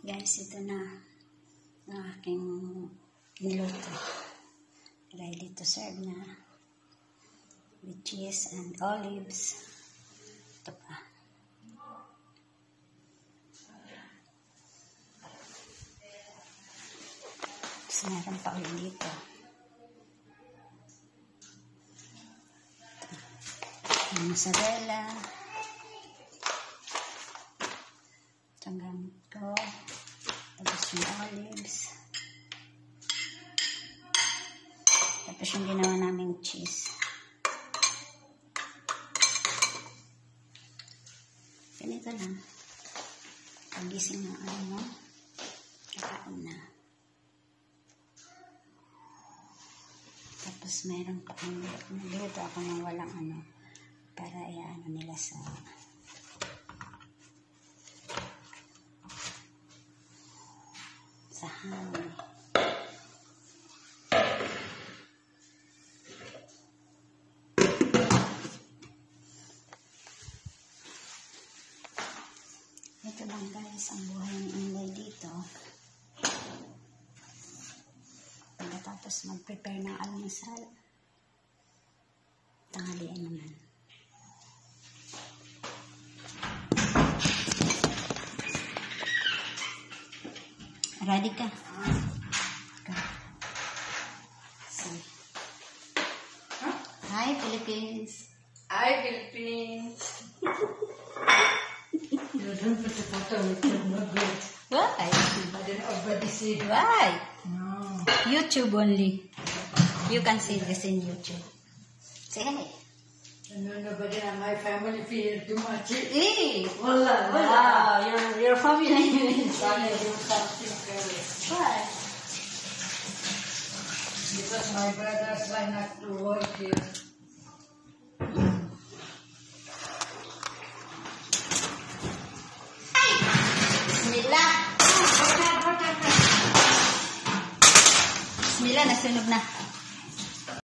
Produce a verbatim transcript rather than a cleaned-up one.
Guys, ito na ang aking niluto. Ready to serve na. With cheese and olives. Ito pa. Tapos meron pa ulit dito. Yung mozzarella. Ito ang gamit ko. Tapos yung olives. Tapos yung ginawa naming cheese. Ganito lang. Pagising ng ano mo, kakain na. Tapos meron pa ang nagluto ako ng walang ano, para i-ano nila sa sa hangin. Ito lang guys, ang buhay ng Inday dito. Pagkatapos mag-prepare ng almusal, tanghalian naman. Ready ka? Go. See. Hi, Philippines. Hi, Philippines. You don't put the photo with your no good. Why? But then everybody see. Why? No. YouTube only. You can see this in YouTube. Say hi. No, nobody in my family feel too much. Hey! Wallah, Wow, your, your family. Sorry, do something very. Why? Because my brothers like not to work here. Bismillah. Bismillah, nasunog na.